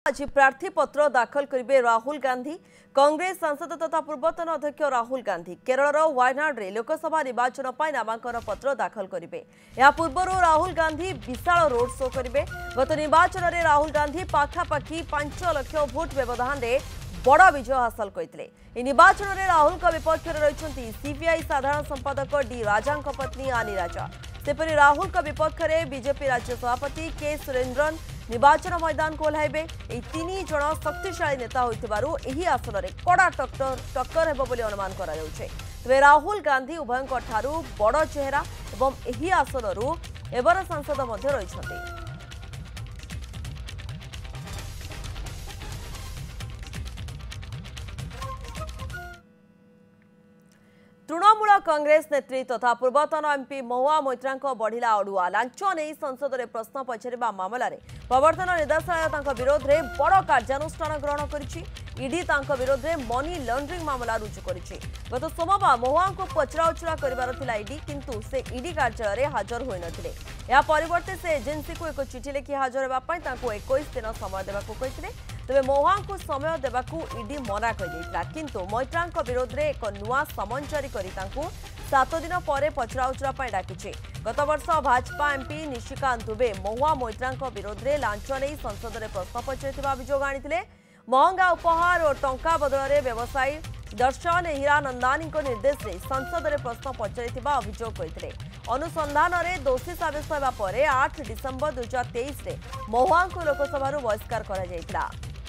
आज प्रार्थी पत्र दाखल करेंगे राहुल गांधी। कांग्रेस सांसद तथा पूर्वतन अध्यक्ष राहुल गांधी केरल वायनाड रे लोकसभा निर्वाचन पर नामांकन पत्र दाखल करेंगे। या पूर्व राहुल गांधी विशाल रोड शो करेंगे। गत निर्वाचन में राहुल गांधी पाखापाखि 5 लाख भोट व्यवधान में बड़ विजय हासिल करते। निर्वाचन में राहुल विपक्ष रही सीपीआई साधारण संपादक डी राजा पत्नी आनी राजा। सेपरी राहुल विपक्ष में बीजेपी राज्य सभापति के सुरेन्द्रन निर्वाचन मैदान को ओह्लाइबे। तीन जन शक्तिशाली नेता होइथिबारु एही आसन में कड़ा टक्कर हेबो बोली अनुमान करा जाउछे। तबे राहुल गांधी उभयंक ठारू बड़ चेहरा एवं एही आसनरु एबर सांसद मध्य रहिछथि। तृणमूल कांग्रेस नेत्री तथा पूर्वतन एमपी महुआ मोइत्रा बढ़िला अड़ुआ लांच नहीं संसद में प्रश्न पचारिबा मामलें प्रवर्तन निर्देशालय विरोध में बड़ कार्यानुष्ठान ग्रहण करिछि। ईडी विरोध में मनी लॉन्ड्रिंग मामला रुजु करिछि। गत सोमवार महुआ को पचराउचरा करिबार थिला ईडी, किंतु से ईडी कार्यालय हाजर होई नथिले। या परिवर्ते से एजेंसी को एक चिठी लिखि हाजर हेबा पई तांको 21 दिन समय देबाको कहिथिले। तबे महुआ को समय देबाकू ईडी मना कर देइतला, किंतु मोइत्रा विरोध में एक नुआ समन जारी करी तांको 7 दिन पर पचराउचरा पई डाकिछि। गत वर्ष भाजपा एमपी निशिकांत दुबे महुआ मोइत्रा विरोध में लांच नहीं संसद में प्रश्न पचारिथिबा अभियोग आनिथिले। महंगा उपहार और टंका बदल में व्यवसायी दर्शन हीरानंदानी निर्देश में संसद में प्रश्न पचारिथिबा अभियोग करथिले। अनुसंधान में दोषी साब्यस्त होगा 8 डिसेम्बर 2023 में महुआ को लोकसभा बहिष्कार करा जायतिला।